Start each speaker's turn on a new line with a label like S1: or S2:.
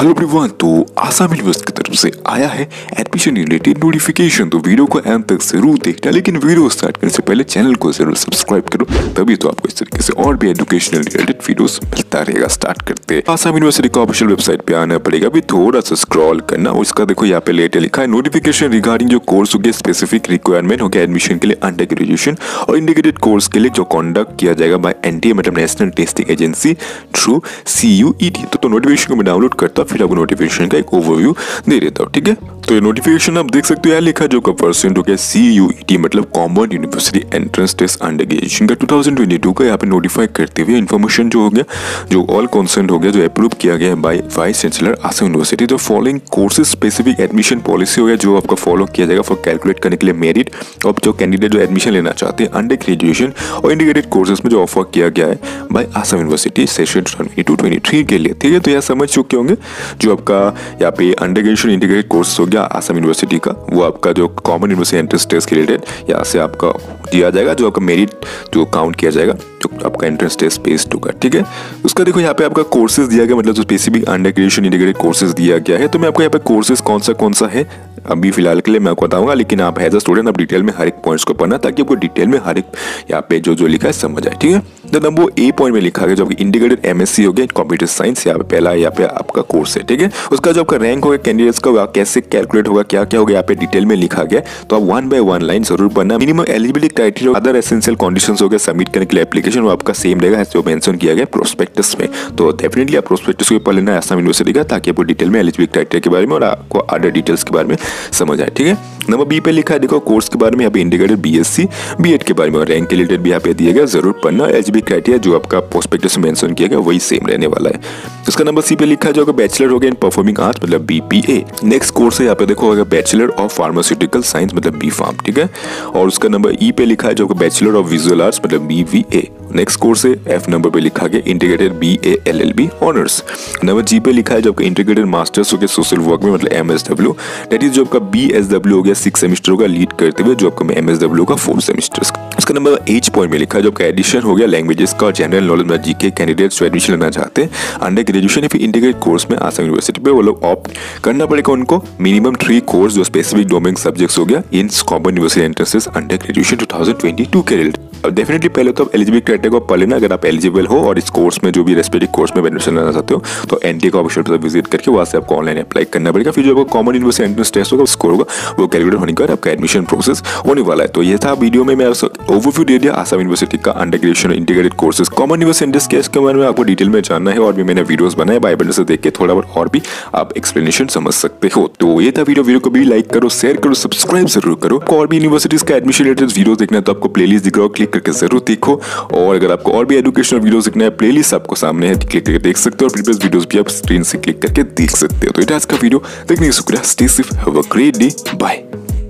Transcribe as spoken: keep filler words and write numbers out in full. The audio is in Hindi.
S1: हेलो एवरीवन, तो आसाम यूनिवर्सिटी की तरफ से आया है एडमिशन रिलेटेड नोटिफिकेशन। तो वीडियो को एंड तक जरूर देखना, लेकिन वीडियो स्टार्ट करने से पहले चैनल को जरूर सब्सक्राइब करो, तभी तो आपको इस तरीके से और भी एजुकेशनल रिलेटेड वीडियोस मिलता रहेगा। स्टार्ट करते हैं। आसाम यूनिवर्सिटी का ऑफिशियल वेबसाइट पे आना पड़ेगा, अभी थोड़ा सा स्क्रॉल करना। उसका देखो यहाँ पे लेटर लिखा है नोटिफिकेशन रिगार्डिंग जो कोर्स हो गया, स्पेसिफिक रिक्वायरमेंट हो गया एडमिशन के लिए अंडर ग्रेजुएशन और इंडिकेटेड कोर्स के लिए जो कंडक्ट किया जाएगा बाय एनटीए मतलब national testing agency through CUET. तो, तो नोटिफिकेशन को मैं डाउनलोड करता, फिर आपको नोटिफिकेशन का एक ओवरव्यू दे देता हूँ। ठीक है, तो ये नोटिफिकेशन आप देख सकते हो, यहाँ लिखा जो का परसेंट हो गया सीयूईटी मतलब common university entrance test under graduation का टू थाउजेंड ट्वेंटी टू का यहाँ पे नोटिफाई करते हुए इन्फॉर्मेशन जो हो गया, जो ऑल कंसेंट हो गया, जो अप्रूव किया गया by vice chancellor Assam university. तो following courses specific admission policy हो गया जो आपका फॉलो किया जाएगा फॉर कैलकुलेट करने के लिए मेरिट और जो कैंडिडेट जो एडमिशन लेना चाहते हैं अंडर ग्रेजुएशन और इंडिकेटेड कोर्सेज में जो ऑफर किया गया है by Assam university session twenty two twenty three के लिए। ठीक है, तो यह समझ चुके होंगे जो आपका यहाँ पे अंडर ग्रेजुएशन इंटीग्रेटेड कोर्स हो गया आसाम यूनिवर्सिटी का, वो आपका जो कॉमन यूनिवर्सिटी एंट्रेंस टेस्ट के रिलेटेड यहाँ से आपका दिया जाएगा, जो आपका मेरिट जो काउंट किया जाएगा, जो आपका एंट्रेंस टेस्ट बेस्ड होगा। ठीक है, उसका देखो यहाँ पे आपका कोर्सेज दिया गया, मतलब जो specific under graduation integrated courses दिया गया है। तो मैं आपको यहाँ पे कोर्सेज कौन सा कौन सा है अभी फिलहाल के लिए मैं आपको बताऊंगा, लेकिन आप एज अ स्टूडेंट आप डिटेल में हर एक पॉइंट्स को पढ़ना ताकि आपको डिटेल में हर एक यहाँ पे जो जो लिखा है समझ आए। ठीक है, तो नंबर ए पॉइंट में लिखा गया जो आपकी इंटीग्रेटेड एमएससी हो गया कंप्यूटर साइंस, यहाँ पे पहला यहाँ पे आपका कोर्स है। ठीक है, उसका जो आपका रैंक होगा कैंडिडेट्स का कैसे कैलकुलेट होगा, क्या क्या होगा यहाँ पे डिटेल में लिखा गया, तो आप वन बाय वन लाइन जरूर पढ़ना। Minimum eligibility criteria other essential conditions हो गया सबमिट करने के लिए एप्लीकेशन, वो आपका सेम रहेगा जो मेंशन किया गया प्रोस्पेक्टस में। तो डेफिनेटली आप प्रोस्पेक्टस को पढ़ लेना आसाम यूनिवर्सिटी का, ताकि आपको डिटेल में एलिजिबिलिटी क्राइटेरिया के बारे में और आपको अदर डिटेल्स के बारे में समझ आए। ठीक है, नंबर बी पे लिखा है देखो कोर्स के बारे में, यहाँ पे इंडिकेटेड बीएससी बीएड के बारे में और रैंक के रिलेटेड भी यहाँ पे दिया गया, जरूर पढ़ना। एलिजिबिलिटी क्राइटेरिया जो आपका प्रोस्पेक्टस में मेंशन किया गया वही सेम रहने वाला है। उसका नंबर सी पे लिखा है जो बैचलर हो गया इन परफॉर्मिंग आर्ट्स मतलब बीपीए। नेक्स्ट कोर्स है यहाँ पे देखो होगा बैचलर ऑफ फार्मास्यूटिकल साइंस मतलब बी फार्म। ठीक है, और उसका नंबर ई पे लिखा है जो बैचलर ऑफ विजुअल आर्ट्स मतलब बीवीए। नेक्स्ट कोर्स है एफ नंबर पे लिखा गया integrated B A L L B honours. Number G पे लिखा है जो आपका इंटीग्रेटेड मास्टर्स हो गया सोशल वर्क में मतलब M S W, that is जो आपका बी एस डब्ल्यू हो गया सिक्स सेमेस्टर होगा लीड करते हुए, जो आपका एम एस डब्ल्यू का फोर्थ सेमेस्टर। उसका नंबर एच पॉइंट में लिखा है जो आपका एडिशन हो गया लैंग्वेजेस का और जनरल नॉलेज में जीके कैंडिडेट्स जो एडमिशन लेना चाहते हैं अंडर ग्रेजुएशन या फिर इंटीग्रेटेड कोर्स में आसाम यूनिवर्सिटी पे, वो लोग ऑप्ट करना पड़ेगा उनको मिनिमम थ्री कोर्स जो स्पेसिफिक डोमेन सब्जेक्ट्स हो गया in common university entrances under graduation two thousand twenty two के रिलेटेड। अब डेफिनेटली पहले तो आप एलिजिबिलिटी क्राइटेरिया को पढ़ लेना, अगर आप एलिजिबल हो और इस कोर्स में जो भी रेस्पेक्टिव कोर्स में एडमिशन लेना चाहते हो तो एनटीए का ऑफिशियल वेबसाइट विजिट करके वहां से आपको ऑनलाइन अप्लाई करना पड़ेगा। फिर जो आपको कॉमन यूनिवर्सिटी एंट्रेंस टेस्ट होगा स्कोर होगा वो कैलकुलेट होने के बाद आपका एडमिशन प्रोसेस होने वाला है। तो ये था वीडियो में मैं ओवरव्यू दे दिया आसाम यूनिवर्सिटी का under graduation integrated courses common university entrance के इसके बारे में आपको डिटेल में जानना है और भी मैंने वीडियोस बनाए बाय बटन से देख के थोड़ा बहुत और भी आप एक्सप्लेनेशन समझ सकते हो। तो ये था वीडियो, वीडियो को भी लाइक करो, शेयर करो, सब्सक्राइब जरूर करो। और भी यूनिवर्सिटीज का एडमिशन रिलेटेड वीडियो देखना है तो आपको प्लेलिस्ट दिख रहा है, क्लिक करके जरूर देखो। और अगर आपको और भी एजुकेशनल वीडियोस देखना है प्लेलिस्ट आपको सामने है, क्लिक करके देख सकते हो और प्रीवियस वीडियोस भी आप स्क्रीन से क्लिक करके देख सकते हो। तो ये आज का वीडियो देखने का शुक्रिया। Stay safe, have a great day, bye.